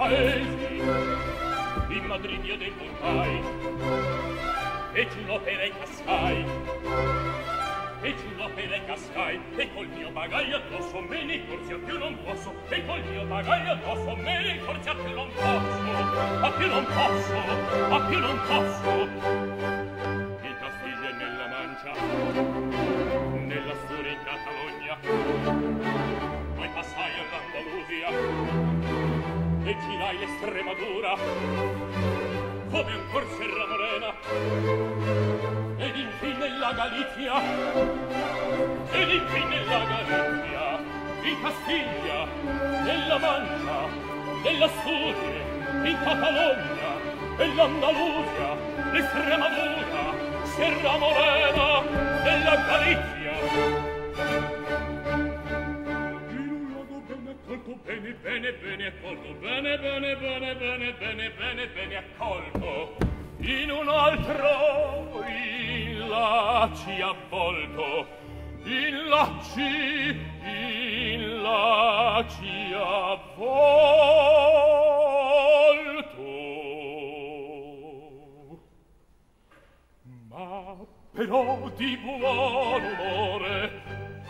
paesi, in Madrid io deputai, e giù l'opera e cascai, e giù l'opera e cascai, e col mio bagaglio addosso me ne corsi a più non posso, e col mio bagaglio addosso me ne corsi a più non posso, a più non posso, a più non posso. In Castiglia e nella Mancia, nella Sturia in Catalogna, poi passai all'Andalusia e girai l'Estremadura, come ancor Serra Morena, ed infine la Galizia, ed infine la Galizia, in Castiglia, nella Mancia, nella Sturia, in Catalogna, e l'Andalusia, l'Estremadura, Serra Morena, nella Galizia. Bene, bene, bene accolto, bene, bene, bene, bene, bene, bene, bene accolto. In un altro in laci avvolto, in laci avvolto. Ma però di buon umore,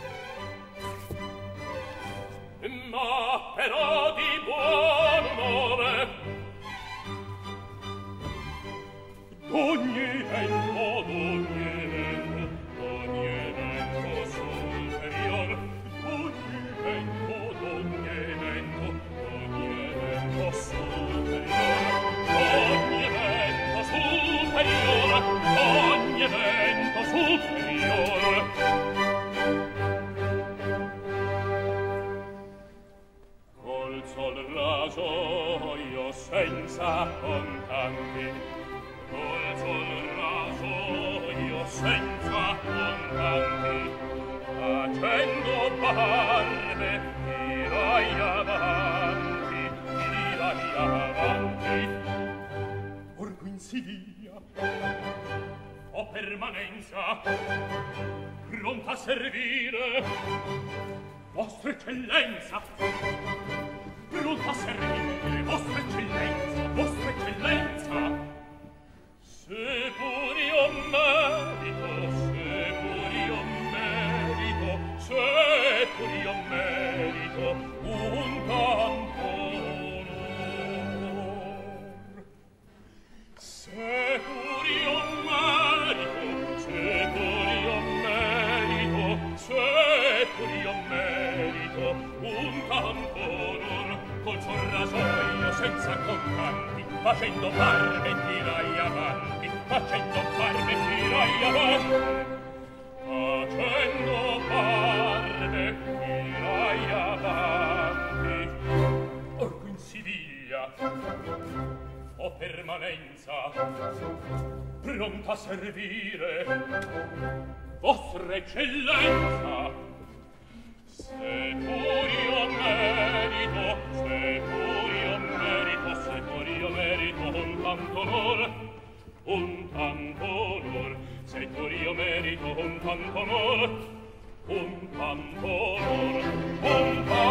ma però di buon umore, d'ogni vento superior, d'ogni vento superior, d'ogni vento superior, d'ogni vento superior. Sol raso io senza contanti, col sol raso io senza contanti, facendo barbe tirai avanti, or qui in Siviglia ho permanenza, pronta a servire vostra eccellenza, pronta a servire vostra eccellenza, vostra eccellenza. Se pur io merito, se pur io merito, se pur io merito un tanto onor, se pur io merito, se pur io merito, se pur io merito un tanto onor, col sol rasoio senza contanti, facendo barbe tirai avanti, facendo barbe tirai avanti, facendo barbe tirai avanti. Or qui in Siviglia ho permanenza, pronta a servire vostra eccellenza. Se pur io merito, se pur io merito, se pur io merito un tanto onor, un tanto onor, se pur io merito un tanto onor, un tanto onor, un tanto